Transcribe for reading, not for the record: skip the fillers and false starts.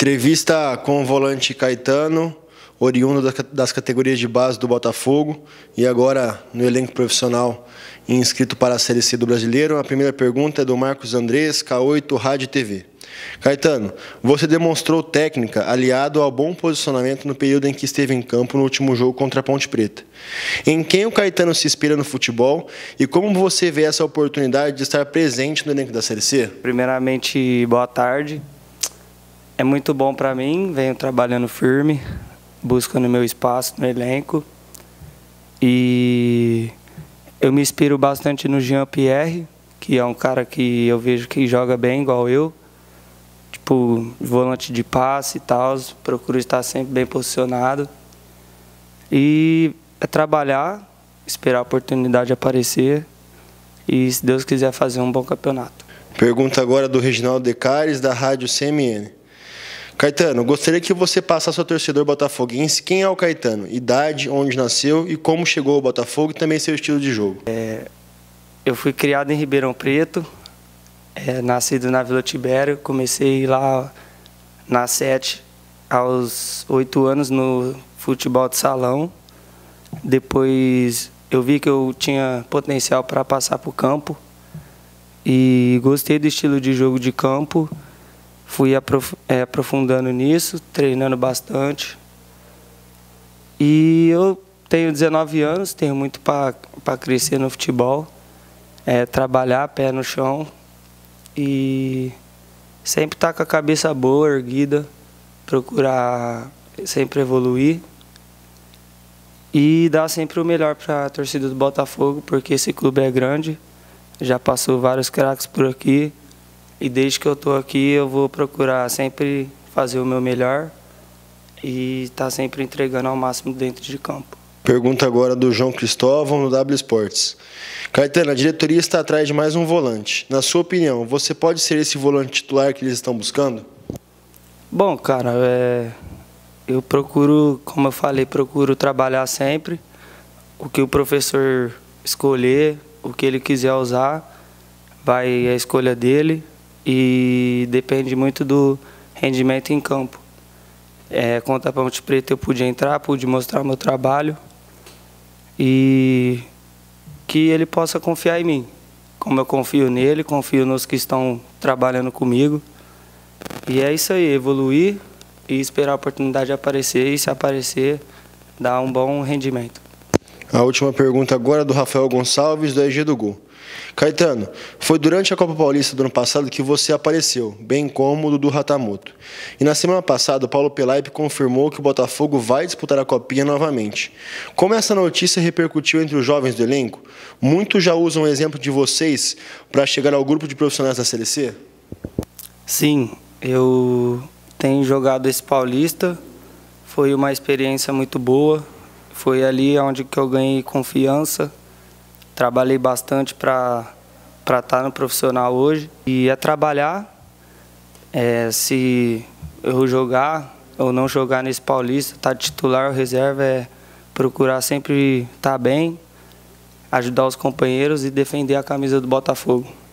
Entrevista com o volante Caetano, oriundo das categorias de base do Botafogo e agora no elenco profissional inscrito para a Série C do Brasileiro. A primeira pergunta é do Marcos Andrés, K8 Rádio e TV. Caetano, você demonstrou técnica aliado ao bom posicionamento no período em que esteve em campo no último jogo contra a Ponte Preta. Em quem o Caetano se inspira no futebol e como você vê essa oportunidade de estar presente no elenco da Série C? Primeiramente, boa tarde. É muito bom para mim, venho trabalhando firme, buscando meu espaço no elenco. E eu me inspiro bastante no Jean-Pierre, que é um cara que eu vejo que joga bem, igual eu. Tipo, volante de passe e tal, procuro estar sempre bem posicionado. E é trabalhar, esperar a oportunidade aparecer e, se Deus quiser, fazer um bom campeonato. Pergunta agora do Reginaldo Decares, da Rádio CMN. Caetano, gostaria que você passasse ao torcedor botafoguense quem é o Caetano, idade, onde nasceu e como chegou ao Botafogo e também seu estilo de jogo. Eu fui criado em Ribeirão Preto, nascido na Vila Tibério, comecei lá na 7 aos 8 anos no futebol de salão. Depois eu vi que eu tinha potencial para passar para o campo e gostei do estilo de jogo de campo. Fui aprofundando nisso, treinando bastante. E eu tenho 19 anos, tenho muito para crescer no futebol. Trabalhar, pé no chão. E sempre estar com a cabeça boa, erguida. Procurar sempre evoluir. E dar sempre o melhor para a torcida do Botafogo, porque esse clube é grande. Já passou vários craques por aqui. E desde que eu estou aqui, eu vou procurar sempre fazer o meu melhor e estar sempre entregando ao máximo dentro de campo. Pergunta agora do João Cristóvão, no W Sports. Caetano, a diretoria está atrás de mais um volante. Na sua opinião, você pode ser esse volante titular que eles estão buscando? Bom, cara, eu procuro, como eu falei, procuro trabalhar sempre. O que o professor escolher, o que ele quiser usar, vai a escolha dele. E depende muito do rendimento em campo. Contra a Ponte Preta eu pude entrar, pude mostrar o meu trabalho e que ele possa confiar em mim. Como eu confio nele, confio nos que estão trabalhando comigo. E é isso aí, evoluir e esperar a oportunidade aparecer e, se aparecer, dar um bom rendimento. A última pergunta agora é do Rafael Gonçalves, do EG do Gol. Caetano, foi durante a Copa Paulista do ano passado que você apareceu, bem como o Dudu Ratamoto. E na semana passada, o Paulo Pelaipe confirmou que o Botafogo vai disputar a Copinha novamente. Como essa notícia repercutiu entre os jovens do elenco, muitos já usam o exemplo de vocês para chegar ao grupo de profissionais da Série C? Sim, eu tenho jogado esse Paulista, foi uma experiência muito boa, foi ali onde que eu ganhei confiança. Trabalhei bastante para estar no profissional hoje. E trabalhar, se eu jogar ou não jogar nesse Paulista, estar titular ou reserva, procurar sempre estar bem, ajudar os companheiros e defender a camisa do Botafogo.